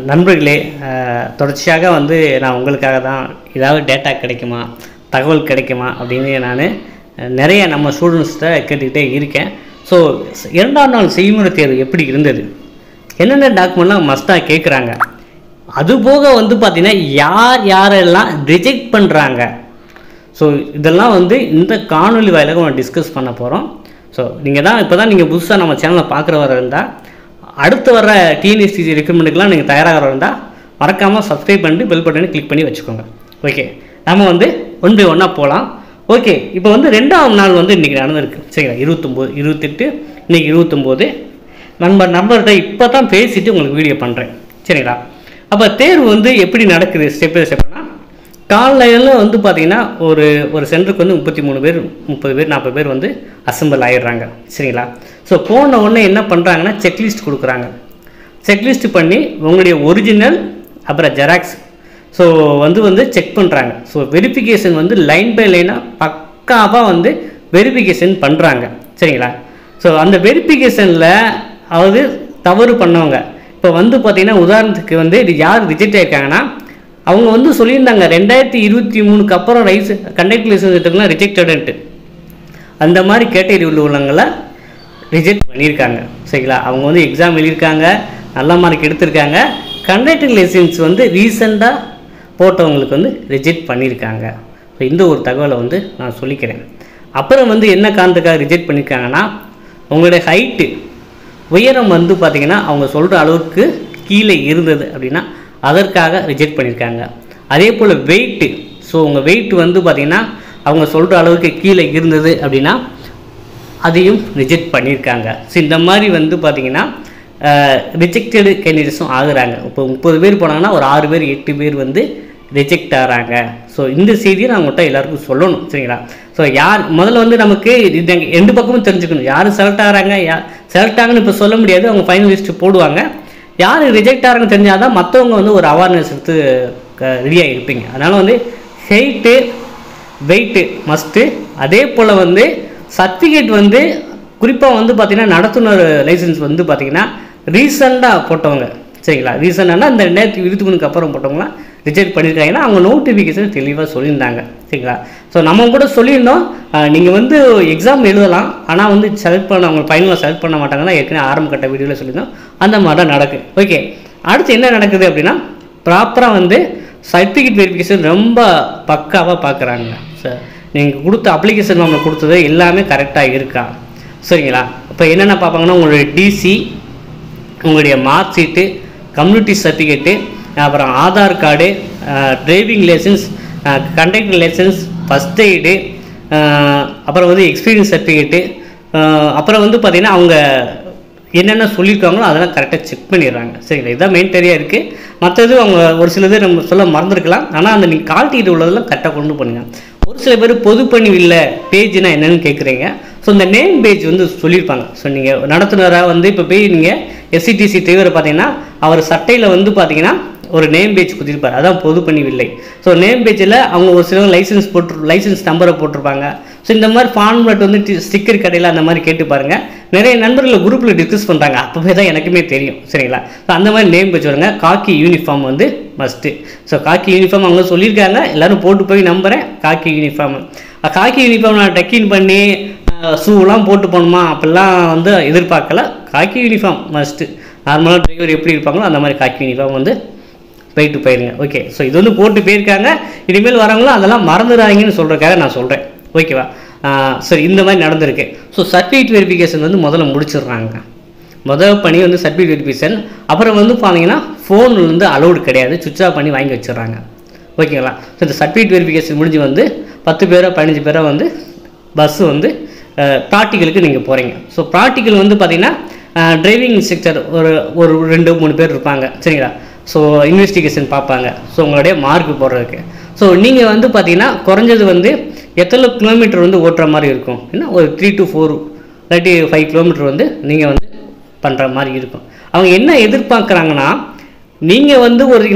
நண்பர்களே, தொடர்ச்சியாக வந்து நான் உங்களுக்காக தான் ஏதாவது டேட்டா கிடைக்குமா, தகவல் கிடைக்குமா அப்படின்னு நான் நிறைய நம்ம ஸ்டூடெண்ட்ஸ்கிட்ட கேட்டுக்கிட்டே இருக்கேன். ஸோ 2ஆம் நாள் செய்முறை தேர்வு எப்படி இருந்தது, என்னென்ன டாக்குமெண்ட்லாம் மஸ்ட்டாக கேட்குறாங்க, அதுபோக வந்து பார்த்திங்கன்னா யாரெல்லாம் ரிஜெக்ட் பண்ணுறாங்க, ஸோ இதெல்லாம் வந்து இந்த காணொலி வாயிலாக நம்ம டிஸ்கஸ் பண்ண போகிறோம். ஸோ நீங்கள் இப்போ தான் நீங்கள் புதுசாக நம்ம சேனலை பார்க்குற வர இருந்தால், அடுத்து வர டிஎன்எஸ்டிசி ரெக்ரூட்மெண்ட்டுக்கெலாம் நீங்கள் தயாராக இருந்தால் மறக்காமல் சப்ஸ்கிரைப் பண்ணிட்டு பெல் பட்டனை கிளிக் பண்ணி வச்சுக்கோங்க. ஓகே, நம்ம வந்து ஒன் பை ஒன்னாக போகலாம். ஓகே, இப்போ வந்து 2ஆம் நாள் வந்து இன்றைக்கி நடந்திருக்கு. சரிங்களா, 29, 28, இன்றைக்கி 29. நண்பர்கிட்ட இப்போ தான் பேசிவிட்டு உங்களுக்கு வீடியோ பண்ணுறேன். சரிங்களா, அப்போ தேர்வு வந்து எப்படி நடக்குது ஸ்டெப் பை ஸ்டெப்னா, காலையில் வந்து பார்த்திங்கன்னா ஒரு சென்டருக்கு வந்து 33 பேர், 30 பேர், 40 பேர் வந்து அசம்பிள் ஆகிடுறாங்க. சரிங்களா, ஸோ போன உடனே என்ன பண்ணுறாங்கன்னா செக்லிஸ்ட் கொடுக்குறாங்க. செக்லிஸ்ட் பண்ணி உங்களுடைய ஒரிஜினல் அப்புறம் ஜெராக்ஸ் ஸோ வந்து செக் பண்ணுறாங்க. ஸோ வெரிஃபிகேஷன் வந்து லைன் பை லைனாக பக்காவாக வந்து வெரிஃபிகேஷன் பண்ணுறாங்க. சரிங்களா, ஸோ அந்த வெரிஃபிகேஷனில் அதாவது தவறு பண்ணவங்க இப்போ வந்து பார்த்திங்கன்னா உதாரணத்துக்கு வந்து இது யார் ரிஜெக்ட் ஆகிருக்காங்கன்னா, அவங்க வந்து சொல்லியிருந்தாங்க 2023க்கு அப்புறம் கண்டக்டர் லைசன்ஸ் எடுத்துக்கலாம் ரிஜெக்டடுன்ட்டு. அந்த மாதிரி கேட்டகரி உள்ளவங்களை ரிஜெக்ட் பண்ணியிருக்காங்க. சரிங்களா, அவங்க வந்து எக்ஸாம் எழுதியிருக்காங்க, நல்ல மார்க் எடுத்திருக்காங்க, கண்டக்டர் லைசன்ஸ் வந்து ரீசெண்டாக போட்டவங்களுக்கு வந்து ரிஜெக்ட் பண்ணியிருக்காங்க. ஸோ இந்த ஒரு தகவலை வந்து நான் சொல்லிக்கிறேன். அப்புறம் வந்து என்ன காரணத்துக்காக ரிஜெக்ட் பண்ணியிருக்காங்கன்னா, உங்களுடைய ஹைட்டு உயரம் வந்து பார்த்திங்கன்னா அவங்க சொல்கிற அளவுக்கு கீழே இருந்தது அப்படின்னா அதற்காக ரிஜெக்ட் பண்ணியிருக்காங்க. அதே போல் வெயிட்டு, ஸோ உங்கள் வெயிட் வந்து பார்த்திங்கன்னா அவங்க சொல்கிற அளவுக்கு கீழே இருந்தது அப்படின்னா அதையும் ரிஜெக்ட் பண்ணியிருக்காங்க. ஸோ இந்த மாதிரி வந்து பார்த்திங்கன்னா ரிஜெக்டடு கேண்டிடேட்ஸும் ஆகுறாங்க. இப்போ 30 பேர் போனாங்கன்னா ஒரு 6 பேர் 8 பேர் வந்து ரிஜெக்ட் ஆகிறாங்க. ஸோ இந்த செய்தியை நான் உங்கள்கிட்ட எல்லாருக்கும் சொல்லணும். சரிங்களா, ஸோ முதல்ல வந்து நமக்கு இது 2 பக்கமும் தெரிஞ்சுக்கணும். யார் செலக்ட் ஆகிறாங்க, செலக்ட் ஆகுன்னு இப்போ சொல்ல முடியாது, அவங்க ஃபைனல் லிஸ்ட்டு போடுவாங்க. யார் ரிஜெக்ட் ஆகிறாங்கன்னு தெரிஞ்சால் தான் மற்றவங்க வந்து ஒரு அவேர்னஸ் எடுத்து ரெடியாக இருப்பீங்க. அதனால் வந்து ஹைட்டு வெயிட்டு மஸ்ட்டு. அதே போல் வந்து சர்டிஃபிகேட் வந்து குறிப்பாக வந்து பார்த்திங்கன்னா நடத்துனர் லைசன்ஸ் வந்து பார்த்திங்கன்னா ரீசெண்டாக போட்டவங்க. சரிங்களா, ரீசெண்டானா இந்த 2023க்கு அப்புறம் போட்டவங்களாம் ரிஜெக்ட் பண்ணியிருக்காங்கன்னா அவங்க நோட்டிஃபிகேஷன் தெளிவாக சொல்லியிருந்தாங்க. சரிங்களா, ஸோ நம்ம கூட சொல்லியிருந்தோம் நீங்கள் வந்து எக்ஸாம் எழுதலாம், ஆனால் வந்து செலக்ட் பண்ண அவங்க ஃபைனலாக செலக்ட் பண்ண மாட்டாங்கன்னா ஏற்கனவே ஆரம்ப கட்ட வீடியோவில் சொல்லியிருந்தோம். அந்த மாதிரி தான் நடக்குது. ஓகே, அடுத்து என்ன நடக்குது அப்படின்னா, ப்ராப்பராக வந்து சர்டிஃபிகேட் வெரிஃபிகேஷன் ரொம்ப பக்காவாக பார்க்குறாங்க. சார் நீங்கள் கொடுத்த அப்ளிகேஷன் நம்ம கொடுத்தது எல்லாமே கரெக்டாக இருக்கா. சரிங்களா, இப்போ என்னென்ன பார்ப்பாங்கன்னா உங்களுடைய டிசி, உங்களுடைய மார்க் ஷீட்டு, கம்யூனிட்டி சர்டிஃபிகேட்டு, அப்புறம் Aadhaar card, driving licence, conductor licence, first aid, அப்புறம் வந்து எக்ஸ்பீரியன்ஸ் சர்டிஃபிகேட்டு, அப்புறம் வந்து பார்த்திங்கன்னா அவங்க என்னென்ன சொல்லியிருக்காங்களோ அதெல்லாம் கரெக்டாக செக் பண்ணிடுறாங்க. சரிங்களா, இதுதான் மெயின்டரியாக இருக்குது. மற்றது அவங்க ஒரு சிலது நம்ம சொல்ல மறந்துருக்கலாம், ஆனால் அந்த நீங்கள் கால்ட்டிட்டு உள்ளதெல்லாம் கரெக்டாக கொண்டு பண்ணுங்க. ஒரு சில பேர் பொதுப்பணி இல்லை பேஜ்னா என்னென்னு கேட்குறீங்க. ஸோ இந்த நேம் பேஜ் வந்து சொல்லியிருப்பாங்க. ஸோ நீங்கள் நடத்துனராக வந்து இப்போ போய் நீங்கள் எஸ்சிடிசி டிரைவரை பார்த்தீங்கன்னா அவர் சட்டையில் வந்து பார்த்தீங்கன்னா ஒரு நேம் பேஜ் கொடுத்துருப்பார், அதான் பொதுப்பணி இல்லை. ஸோ நேம் பேஜில் அவங்க ஒரு சிலவங்க லைசன்ஸ் நம்பரை போட்டிருப்பாங்க. ஸோ இந்த மாதிரி ஃபார்மேட் வந்து ஸ்டிக்கர் கடையில் அந்த மாதிரி கேட்டு பாருங்கள். நிறைய நண்பர்கள் குரூப்பில் டிஸ்கஸ் பண்ணுறாங்க, அப்போவே தான் எனக்குமே தெரியும். சரிங்களா, ஸோ அந்த மாதிரி நேம் பேஜ் வருங்க. காக்கி யூனிஃபார்ம் வந்து மஸ்ட்டு. ஸோ காக்கி யூனிஃபார்ம் அவங்க சொல்லியிருக்காங்க, எல்லோரும் போட்டு போய் நம்புகிறேன். காக்கி யூனிஃபார்ம் நான் டக்கின் பண்ணி ஷூலாம் போட்டு போகணுமா அப்படிலாம் வந்து எதிர்பார்க்கல. காக்கி யூனிஃபார்ம் மஸ்ட்டு. நார்மலாக டிரைவர் எப்படி இருப்பாங்களோ அந்த மாதிரி காக்கி யூனிஃபார்ம் வந்து போயிருங்க. ஓகே, ஸோ இது வந்து போட்டு போயிருக்காங்க. இனிமேல் வரவங்களும் அதெல்லாம் மறந்துடாதீங்கன்னு சொல்கிறதுக்காக நான் சொல்கிறேன். ஓகேவா, சரி, இந்த மாதிரி நடந்திருக்கு. ஸோ சர்டிஃபிகேட் வெரிஃபிகேஷன் வந்து முதல்ல முடிச்சிடுறாங்க. முதல் பணி வந்து சர்டிஃபிகேட் வெரிஃபிகேஷன். அப்புறம் வந்து பார்த்தீங்கன்னா ஃபோன் வந்து அலோடு கிடையாது, சுவிட்ச் ஆஃப் பண்ணி வாங்கி வச்சிடுறாங்க. ஓகேங்களா, ஸோ இந்த சர்டிஃபிகேட் வெரிஃபிகேஷன் முடிஞ்சு வந்து 10 பேரோ 15 பேரோ வந்து பஸ்ஸு வந்து ப்ராக்டிக்கலுக்கு நீங்கள் போகிறீங்க. ஸோ ப்ராக்டிக்கல் வந்து பார்த்திங்கன்னா டிரைவிங் இன்ஸ்ட்ரக்டர் ஒரு 2-3 பேர் இருப்பாங்க. சரிங்களா, ஸோ இன்வெஸ்டிகேஷன் பார்ப்பாங்க. ஸோ உங்களுடைய மார்க் போடுறதுக்கு. ஸோ நீங்கள் வந்து பார்த்திங்கன்னா குறைஞ்சது வந்து எத்தனை கிலோமீட்டர் வந்து ஓட்டுற மாதிரி இருக்கும், ஏன்னா ஒரு 3 to 4 இல்லாட்டி 5 கிலோமீட்டர் வந்து நீங்கள் வந்து பண்ணுற மாதிரி இருக்கும். அவங்க என்ன எதிர்பார்க்குறாங்கன்னா, நீங்கள் வந்து ஒரு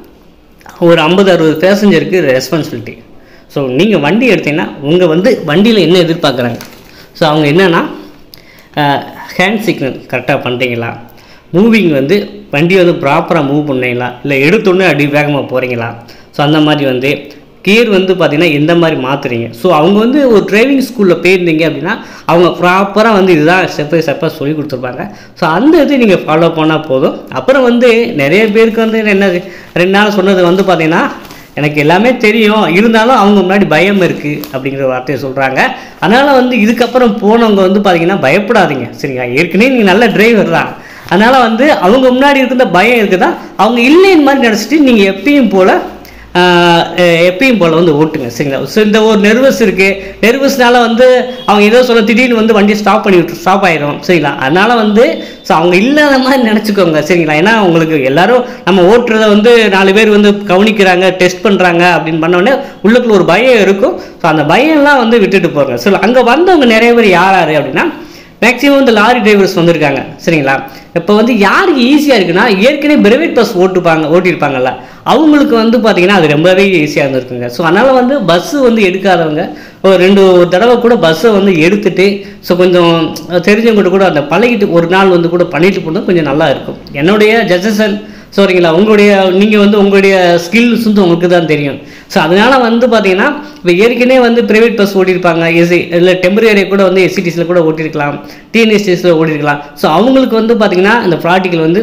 50-60 பேசஞ்சருக்கு ரெஸ்பான்சிபிலிட்டி. ஸோ நீங்கள் வண்டி எடுத்தீங்கன்னா உங்கள் வந்து வண்டியில் என்ன எதிர்பார்க்குறாங்க. ஸோ அவங்க என்னென்னா ஹேண்ட் சிக்னல் கரெக்டாக பண்ணுறீங்களா, மூவிங் வந்து வண்டியை வந்து ப்ராப்பராக மூவ் பண்ணீங்களா, இல்லை எடுத்தோடனே அடி வேகமாக போகிறீங்களா, ஸோ அந்த மாதிரி வந்து கியர் வந்து பார்த்திங்கன்னா எந்த மாதிரி மாற்றுறீங்க. ஸோ அவங்க வந்து ஒரு டிரைவிங் ஸ்கூலில் போயிருந்தீங்க அப்படின்னா அவங்க ப்ராப்பராக வந்து இதுதான் ஸ்டெப் பை ஸ்டெப்பாக சொல்லி கொடுத்துருப்பாங்க. ஸோ அந்த இது நீங்கள் ஃபாலோ பண்ணால் போதும். அப்புறம் வந்து நிறைய பேருக்கு வந்து என்ன 2 நாள் சொன்னது வந்து பார்த்திங்கன்னா எனக்கு எல்லாமே தெரியும், இருந்தாலும் அவங்க முன்னாடி பயம் இருக்குது அப்படிங்கிற வார்த்தையை சொல்கிறாங்க. அதனால் வந்து இதுக்கப்புறம் போனவங்க வந்து பார்த்திங்கன்னா பயப்படாதீங்க, சரிங்களா. ஏற்கனவே நீங்கள் நல்ல டிரைவர் தான், அதனால் வந்து அவங்க முன்னாடி இருக்கிற பயம் இருக்குதா, அவங்க இல்லைன்னு மாதிரி நினச்சிட்டு நீங்கள் எப்பயும் போல் வந்து ஓட்டுங்க, சரிங்களா. ஸோ இந்த ஒரு நெர்வஸ் இருக்குது, நெர்வஸ்னால வந்து அவங்க ஏதோ சொல்ல திடீர்னு வந்து வண்டியை ஸ்டாப் ஆகிடும், சரிங்களா. அதனால் வந்து ஸோ அவங்க இல்லாத மாதிரி நினச்சிக்கோங்க, சரிங்களா. ஏன்னா உங்களுக்கு எல்லோரும் நம்ம ஓட்டுறத வந்து 4 பேர் வந்து கவனிக்கிறாங்க, டெஸ்ட் பண்ணுறாங்க அப்படின்னு பண்ணோடனே உள்ளுக்குள்ள ஒரு பயம் இருக்கும். ஸோ அந்த பயம்லாம் வந்து விட்டுட்டு போங்க. ஸோ அங்கே வந்தவங்க நிறைய பேர் யார் அப்படின்னா மேக்ஸிமம் வந்து லாரி டிரைவர்ஸ் வந்திருக்காங்க, சரிங்களா. இப்போ வந்து யாருக்கு ஈஸியாக இருக்குன்னா ஏற்கனவே பிரைவேட் பஸ் ஓட்டியிருப்பாங்கல்ல, அவங்களுக்கு வந்து பார்த்திங்கன்னா அது ரொம்பவே ஈஸியாக இருந்திருக்குங்க. ஸோ அதனால் வந்து பஸ்ஸு வந்து எடுக்காதவங்க ஒரு 2 தடவை கூட பஸ்ஸை வந்து எடுத்துகிட்டு ஸோ கொஞ்சம் தெரிஞ்சவங்க கூட அந்த பழகிட்டு ஒரு நாள் வந்து கூட பண்ணிட்டு போனால் கொஞ்சம் நல்லா இருக்கும். என்னுடைய ஜட்ஜஷன், சரிங்களா. நீங்கள் வந்து உங்களுடைய ஸ்கில்ஸ் வந்து உங்களுக்கு தான் தெரியும். ஸோ அதனால் வந்து பார்த்தீங்கன்னா இப்போ ஏற்கனவே வந்து ப்ரைவேட் பஸ் ஓட்டியிருப்பாங்க, இல்லை டெம்பரரி கூட வந்து எஸ்சிடிஸில் கூட ஓட்டியிருக்கலாம், டிஎன்எஸ்டிஸில் ஓட்டியிருக்கலாம். ஸோ அவங்களுக்கு வந்து பார்த்திங்கன்னா இந்த ப்ராக்டிக்கல் வந்து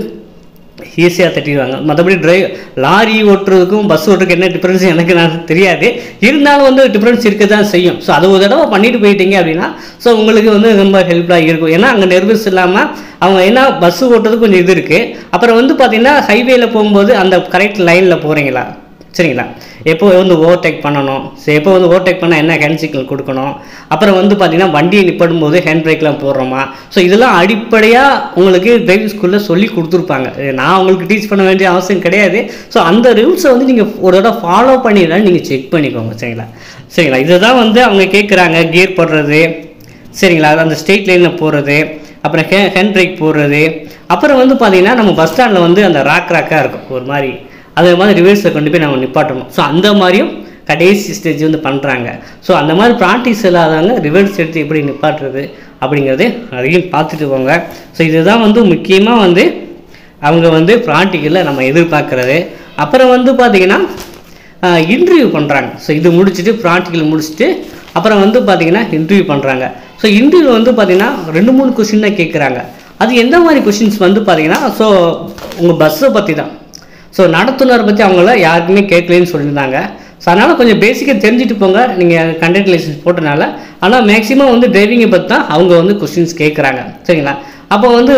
ஈஸியாக தட்டிடுவாங்க. மற்றபடி லாரி ஓட்டுறதுக்கும் பஸ் ஓட்டுறதுக்கு என்ன டிஃப்ரென்ஸ் எனக்கு தெரியாது, இருந்தாலும் வந்து டிஃப்ரென்ஸ் இருக்க தான் செய்யும். ஸோ அது ஒரு தடவை பண்ணிட்டு போயிட்டீங்க அப்படின்னா ஸோ உங்களுக்கு வந்து ரொம்ப ஹெல்ப்ஃபுல்லாக இருக்கும். ஏன்னா அங்கே நெர்வஸ் இல்லாமல் அவங்க என்ன பஸ் ஓட்டுறது கொஞ்சம் இது இருக்குது. அப்புறம் வந்து பார்த்திங்கன்னா ஹைவேயில் போகும்போது அந்த கரெக்ட் லைனில் போகிறீங்களா, சரிங்களா. எப்போ வந்து ஓவர்டேக் பண்ணணும், ஸோ எப்போ வந்து ஓவர்டேக் பண்ணால் என்ன ஹேண்ட் சிக்னல் கொடுக்கணும், அப்புறம் வந்து பார்த்திங்கன்னா வண்டியை நிப்பாடும் போது ஹேண்ட் பிரேக்லாம் போடுறோமா, ஸோ இதெல்லாம் அடிப்படையாக உங்களுக்கு டிரைவிங் ஸ்கூலில் சொல்லி கொடுத்துருப்பாங்க. நான் உங்களுக்கு டீச் பண்ண வேண்டிய அவசியம் கிடையாது. ஸோ அந்த ரூல்ஸை வந்து நீங்கள் ஒரு தடவை ஃபாலோ பண்ணிடலாம், நீங்கள் செக் பண்ணிக்கோங்க, சரிங்களா. இதை தான் வந்து அவங்க கேட்குறாங்க, கியர் போடுறது, சரிங்களா, அந்த ஸ்ட்ரெயிட் லைனில் போகிறது, அப்புறம் ஹேண்ட் பிரேக் போடுறது, அப்புறம் வந்து பார்த்திங்கன்னா நம்ம பஸ் ஸ்டாண்டில் வந்து அந்த ராக்காக இருக்கும் ஒரு மாதிரி, அதே மாதிரி ரிவர்ஸில் கொண்டு போய் நம்ம நிப்பாட்டணும். ஸோ அந்த மாதிரியும் கடைசி ஸ்டேஜ் வந்து பண்ணுறாங்க. ஸோ அந்த மாதிரி ப்ராக்டிஸ் இல்லாதவங்க ரிவர்ஸ் எடுத்து எப்படி நிப்பாட்டுறது அப்படிங்கிறது அதையும் பார்த்துட்டு போங்க. ஸோ இதுதான் வந்து முக்கியமாக வந்து அவங்க வந்து ப்ராக்டிக்கலில் நம்ம எதிர்பார்க்குறது. அப்புறம் வந்து பார்த்திங்கன்னா இன்டர்வியூ பண்ணுறாங்க. ஸோ இது முடிச்சுட்டு ப்ராக்டிக்கல் முடிச்சுட்டு அப்புறம் வந்து பார்த்திங்கன்னா இன்டர்வியூ பண்ணுறாங்க. ஸோ இன்டர்வியூ வந்து பார்த்திங்கன்னா 2-3 கொஸ்டின் தான் கேட்குறாங்க. அது எந்த மாதிரி கொஸ்டின்ஸ் வந்து பார்த்திங்கன்னா ஸோ உங்கள் பஸ்ஸை பற்றி தான். ஸோ நடத்துனரை பற்றி அவங்கள யாருக்குமே கேட்கலன்னு சொல்லியிருந்தாங்க. ஸோ அதனால் கொஞ்சம் பேசிக்காக தெரிஞ்சுட்டு போங்க நீங்கள் கண்டக்டர் லைசன்ஸ் போட்டனால. ஆனால் மேக்ஸிமம் வந்து டிரைவிங்கை பற்றி தான் அவங்க வந்து கொஸ்டின்ஸ் கேட்குறாங்க, சரிங்களா. அப்போ வந்து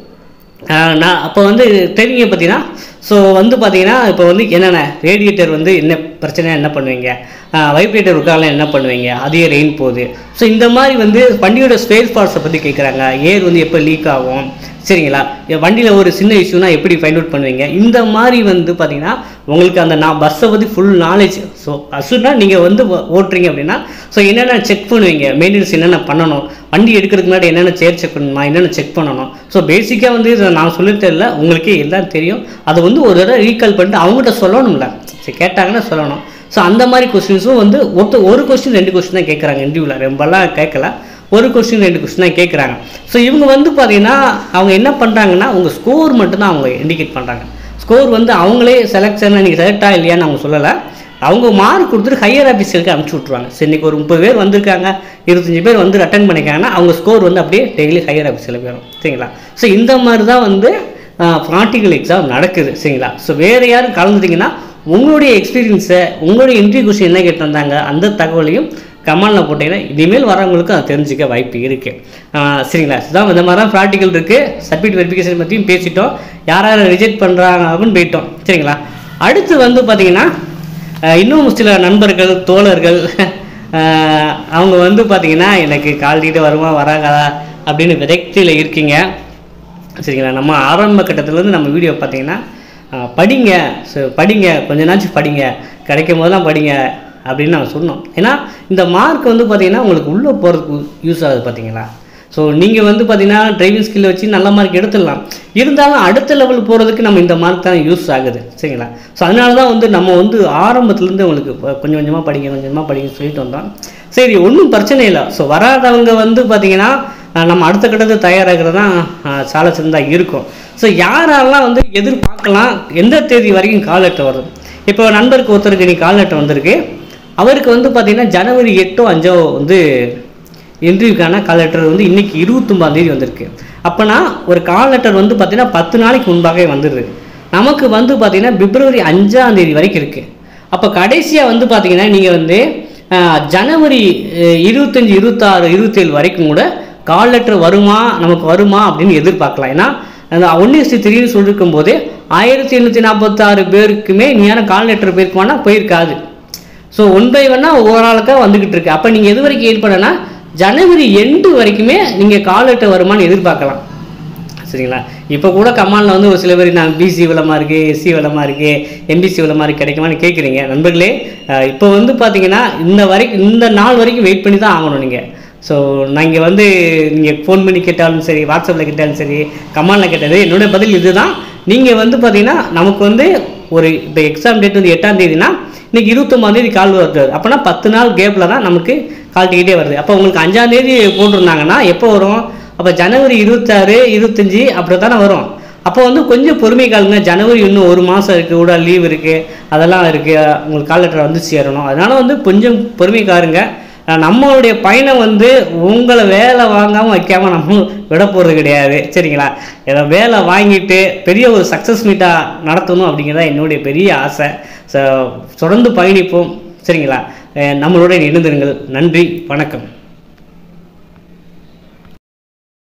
டிரைவிங்கை பற்றினா ஸோ வந்து பார்த்தீங்கன்னா இப்போ வந்து என்னென்ன ரேடியேட்டர் வந்து என்ன பிரச்சனை என்ன பண்ணுவீங்க, வைப்ரேட்டர் இருக்காலாம் என்ன பண்ணுவீங்க, அதே ரெயின் போகுது. ஸோ இந்த மாதிரி வந்து வண்டியோட ஸ்பேர் பார்ட்ஸை பற்றி கேட்குறாங்க. ஏர் வந்து எப்போ லீக் ஆகும், சரிங்களா, வண்டியில் ஒரு சின்ன இஷ்யூனா எப்படி ஃபைண்ட் அவுட் பண்ணுவீங்க, இந்த மாதிரி வந்து பார்த்தீங்கன்னா உங்களுக்கு அந்த பஸ்ஸை பற்றி ஃபுல் நாலேஜ். ஸோ அசுனா நீங்கள் வந்து ஓட்டுறீங்க அப்படின்னா ஸோ என்னென்ன செக் பண்ணுவீங்க, மெயின்டெனன்ஸ் என்னென்ன பண்ணணும், வண்டி எடுக்கிறதுக்கு முன்னாடி என்னென்ன சேர் செக் பண்ணணுமா, என்னென்ன செக் பண்ணணும். ஸோ பேசிக்காக வந்து இதை நான் சொல்லித்தரல, உங்களுக்கே எல்லாம் தெரியும். அதை வந்து ஒரு தடவை ரீகால் பண்ணிட்டு அவங்ககிட்ட சொல்லணும்ல, சரி கேட்டாங்கன்னா சொல்லணும். ஸோ அந்த மாதிரி கொஸ்டின்ஸும் வந்து ஒரு கொஸ்டின் 2 கொஸ்டின் தான் கேட்குறாங்க இன்டர்வியூவில், ரொம்பலாம் கேட்கல, ஒரு கொஸ்டின் 2 கொஸ்டின் தான் கேட்குறாங்க. ஸோ இவங்க வந்து பார்த்தீங்கன்னா அவங்க என்ன பண்ணுறாங்கன்னா உங்கள் ஸ்கோர் மட்டும்தான் அவங்க இண்டிகேட் பண்ணுறாங்க. ஸ்கோர் வந்து அவங்களே செலக்ஷன் நீங்கள் செலக்டாக இல்லையான்னு அவங்க சொல்லலை, அவங்க மார்க் கொடுத்துட்டு ஹையர் ஆஃபீஸருக்கு அனுப்பிச்சி விட்ருவாங்க. சரி இன்றைக்கி ஒரு 30 பேர் வந்திருக்காங்க, 25 பேர் வந்து அட்டன் பண்ணிக்காங்கன்னா அவங்க ஸ்கோர் வந்து அப்படியே டெய்லி ஹையர் ஆஃபீஸில் போயிடும், சரிங்களா. ஸோ இந்த மாதிரி தான் வந்து ப்ராக்டிக்கல் எக்ஸாம் நடக்குது, சரிங்களா. ஸோ வேறு யாரும் கலந்துட்டிங்கன்னா உங்களுடைய எக்ஸ்பீரியன்ஸை, உங்களுடைய இன்டர்வியூ கொஸ்டின் என்ன கேட்டிருந்தாங்க அந்த தகவலையும் கமெண்டில் போட்டிங்கன்னா இனிமேல் வரவங்களுக்கும் அதை தெரிஞ்சிக்க வாய்ப்பு இருக்குது, சரிங்களா. இதுதான் இந்த மாதிரி தான் ப்ராக்டிக்கல் இருக்குது. சர்டிஃபிகேட் வெரிஃபிகேஷன் பற்றியும் பேசிட்டோம், யார் ரிஜெக்ட் பண்ணுறாங்க அப்படின்னு போயிட்டோம், சரிங்களா. அடுத்து வந்து பார்த்திங்கன்னா இன்னும் சில நண்பர்கள் தோழர்கள் அவங்க வந்து பார்த்திங்கன்னா எனக்கு கால்டிகிட்ட வருமா வராங்களா அப்படின்னு விரக்தியில் இருக்கீங்க, சரிங்களா. நம்ம ஆரம்ப கட்டத்துலேருந்து நம்ம வீடியோ பார்த்திங்கன்னா படிங்க, ஸோ படிங்க, கொஞ்ச நாச்சும் படிங்க, கிடைக்கும் போதெல்லாம் படிங்க அப்படின்னு நாங்கள் சொன்னோம். ஏன்னா இந்த மார்க் வந்து பார்த்திங்கன்னா உங்களுக்கு உள்ளே போகிறதுக்கு யூஸ் ஆகுது, பார்த்தீங்களா. ஸோ நீங்கள் வந்து பார்த்திங்கன்னா டிரைவிங் ஸ்கில்லை வச்சு நல்ல மார்க் எடுத்துடலாம், இருந்தாலும் அடுத்த லெவல் போகிறதுக்கு நம்ம இந்த மார்க் தான் யூஸ் ஆகுது, சரிங்களா. ஸோ அதனால தான் வந்து நம்ம வந்து ஆரம்பத்துலேருந்து உங்களுக்கு கொஞ்சம் கொஞ்சமாக படிங்க கொஞ்சமாக படிங்கன்னு சொல்லிட்டு வந்தோம். சரி ஒன்றும் பிரச்சனை இல்லை. ஸோ வராதவங்க வந்து பார்த்திங்கன்னா நம்ம அடுத்த கட்டத்தை தயாராகிறது தான் சாலை சிறந்தாக இருக்கும். ஸோ யாரெல்லாம் வந்து எதிர்பார்க்கலாம், எந்த தேதி வரைக்கும் கால் லெட்டர் வரும். இப்போ நண்பருக்கு ஒருத்தருக்கு இன்னைக்கு கால் லெட்டர் வந்திருக்கு. அவருக்கு வந்து பார்த்திங்கன்னா ஜனவரி 8ஓ 5ஓ வந்து இன்டர்வியூக்கான கால் லெட்டர் வந்து இன்றைக்கி 29ஆம் தேதி வந்திருக்கு. அப்போனா ஒரு கால் லெட்டர் வந்து பார்த்திங்கன்னா 10 நாளைக்கு முன்பாகவே வந்துடுது. நமக்கு வந்து பார்த்திங்கன்னா பிப்ரவரி 5ஆம் தேதி வரைக்கும் இருக்குது. அப்போ கடைசியாக வந்து பார்த்திங்கன்னா நீங்கள் வந்து ஜனவரி 25, 26, 27 வரைக்கும் கூட கால் லெட்டர் நமக்கு வருமா அப்படின்னு எதிர்பார்க்கலாம். ஏன்னா அந்த 1:3 சொல்லியிருக்கும் போது 1746 பேருக்குமே நீயான கால் லெட்டர் போயிருக்குமானா போயிருக்காது. ஸோ 1 by 1 ஒவ்வொரு ஆளுக்காக வந்துக்கிட்டு இருக்கு. அப்போ நீங்கள் எது வரைக்கும் ஏற்படனா ஜனவரி எண்டு வரைக்குமே நீங்கள் கால் லெட்டர் வருமானு எதிர்பார்க்கலாம். சரிங்களா? இப்போ கூட கமாண்டில் வந்து ஒரு சில பேர் நான் பிசி விளமா இருக்குது, எஸ்சி விளமா இருக்குது, எம்பிசி விளமா இருக்குது கிடைக்குமான்னு கேட்குறீங்க. நண்பர்களே, இப்போ வந்து பார்த்தீங்கன்னா இந்த நாள் வரைக்கும் வெயிட் பண்ணி தான் ஆகணும் நீங்கள். ஸோ நான் இங்கே வந்து நீங்கள் ஃபோன் பண்ணி கேட்டாலும் சரி, வாட்ஸ்அப்பில் கேட்டாலும் சரி, கமாண்டில் கேட்டாலும் என்னுடைய பதில் இது தான். நீங்கள் வந்து பார்த்தீங்கன்னா நமக்கு வந்து இப்போ எக்ஸாம் டேட் வந்து 8ஆம் தேதினா இன்றைக்கி 29ஆம் தேதி கால் வருது. அப்போனா 10 நாள் கேப்பில் தான் நமக்கு கால் டிக்கெட்டே வருது. அப்போ உங்களுக்கு 5ஆம் தேதி போட்டிருந்தாங்கன்னா எப்போ வரும்? அப்போ ஜனவரி 26, 25 அப்படி தானே வரும். அப்போ வந்து கொஞ்சம் பொறுமை காலுங்க. ஜனவரி இன்னும் 1 மாதம் இருக்குது, கூட லீவ் இருக்குது, அதெல்லாம் இருக்குது, உங்களுக்கு கால் லெட்டர் வந்து சேரணும். அதனால் வந்து கொஞ்சம் பொறுமை காருங்க. நம்மளுடைய பயணம் வந்து உங்களை வேலை வாங்காமல் வைக்காமல் நம்ம விட போகிறது கிடையாது. சரிங்களா? ஏதோ வேலை வாங்கிட்டு பெரிய ஒரு சக்ஸஸ் மீட்டாக நடத்தணும் அப்படிங்கிறத என்னுடைய பெரிய ஆசை. ஸோ தொடர்ந்து பயணிப்போம். சரிங்களா? நம்மளோட இணைந்திருங்கள். நன்றி, வணக்கம்.